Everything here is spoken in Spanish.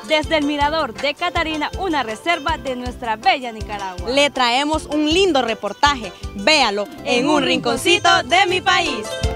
desde el Mirador de Catarina, una reserva de nuestra bella Nicaragua. Le traemos un lindo reportaje, véalo en un rinconcito de mi país.